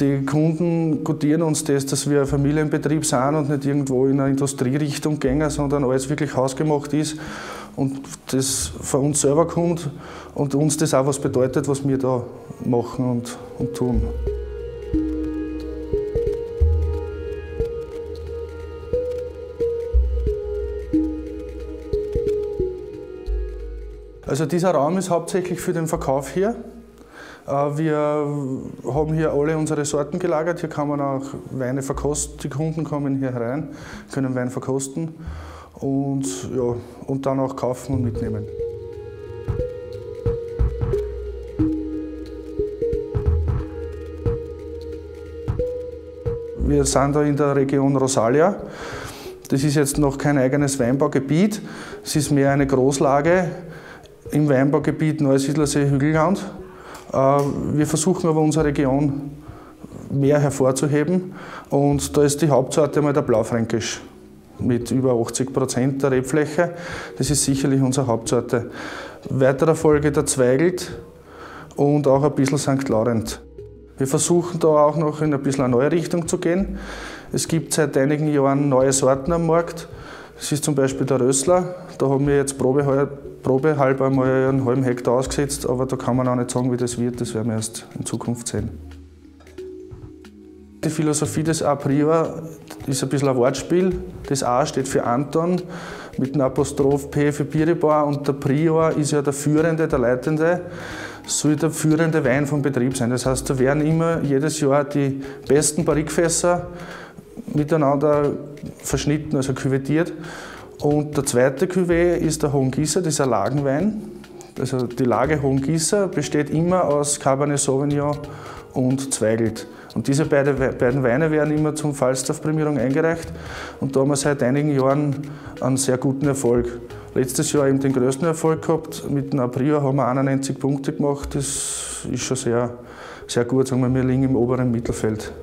Die Kunden gutieren uns das, dass wir ein Familienbetrieb sind und nicht irgendwo in eine Industrierichtung gehen, sondern alles wirklich hausgemacht ist und das von uns selber kommt und uns das auch was bedeutet, was wir da machen und tun. Also dieser Raum ist hauptsächlich für den Verkauf hier. Wir haben hier alle unsere Sorten gelagert. Hier kann man auch Weine verkosten. Die Kunden kommen hier herein, können Wein verkosten und dann auch kaufen und mitnehmen. Wir sind da in der Region Rosalia. Das ist jetzt noch kein eigenes Weinbaugebiet. Es ist mehr eine Großlage im Weinbaugebiet Neusiedlersee-Hügelland. Wir versuchen aber unsere Region mehr hervorzuheben und da ist die Hauptsorte einmal der Blaufränkisch mit über 80% der Rebfläche. Das ist sicherlich unsere Hauptsorte. Weiterer Folge der Zweigelt und auch ein bisschen St. Laurent. Wir versuchen da auch noch in ein bisschen eine neue Richtung zu gehen. Es gibt seit einigen Jahren neue Sorten am Markt. Das ist zum Beispiel der Rössler. Da haben wir jetzt probehalb einmal einen halben Hektar ausgesetzt, aber da kann man auch nicht sagen, wie das wird. Das werden wir erst in Zukunft sehen. Die Philosophie des A prior ist ein bisschen ein Wortspiel. Das A steht für Anton mit einem Apostroph P für Piribor und der Prior ist ja der Führende, der Leitende. Soll der führende Wein vom Betrieb sein. Das heißt, da werden immer jedes Jahr die besten Barrikfässer miteinander verschnitten, also küvettiert. Und der zweite Cuvée ist der Hohengießer, das ist ein Lagenwein. Also die Lage Hohengießer besteht immer aus Cabernet Sauvignon und Zweigelt. Und diese beiden Weine werden immer zum Falstaff-Prämierung eingereicht. Und da haben wir seit einigen Jahren einen sehr guten Erfolg. Letztes Jahr eben den größten Erfolg gehabt. Mit dem A prior haben wir 91 Punkte gemacht. Das ist schon sehr, sehr gut. Sagen wir liegen im oberen Mittelfeld.